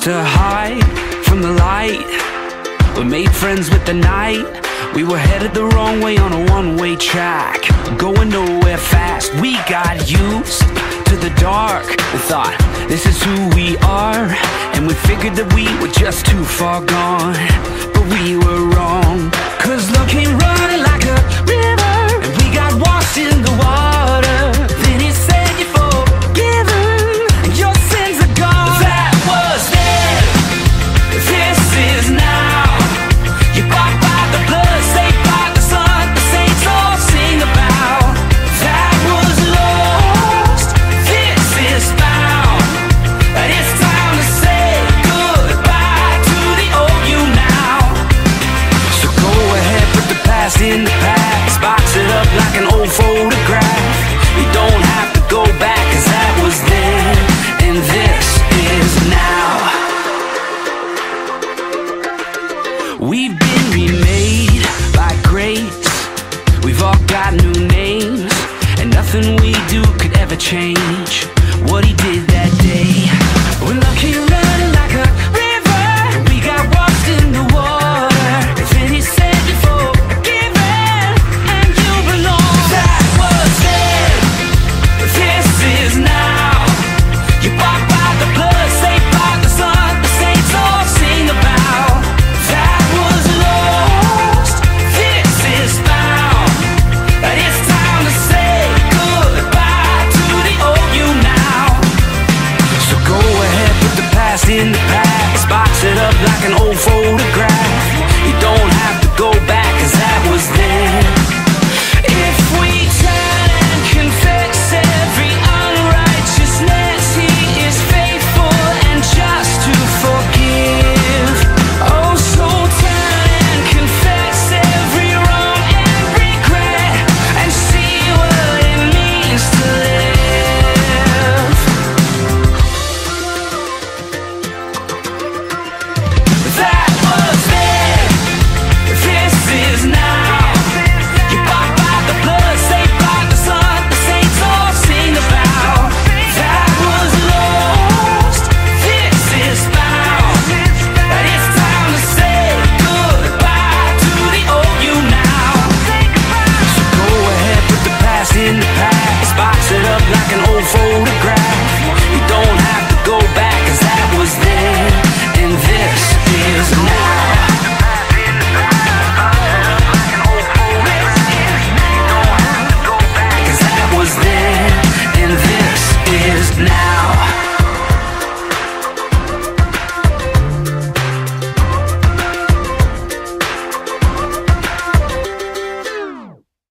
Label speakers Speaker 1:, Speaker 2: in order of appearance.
Speaker 1: to hide from the light. We made friends with the night. We were headed the wrong way on a one-way track, going nowhere fast. We got used to the dark and thought, this is who we are. And we figured that we were just too far gone, but we were wrong. Cause love came running like a river, and we got washed in the water. Then he said you're forgiven, and your sins are gone. That was then, this is now. You're bought by the blood, saved by the sun, the saints all sing about. That was lost, this is found. And it's time to say goodbye to the old you now. So go ahead, put the past in the past, box it up like an old photograph. You don't have to go back, cause that was then, and this is now. We've been remade by grace. We've all got new names, and nothing we do could ever change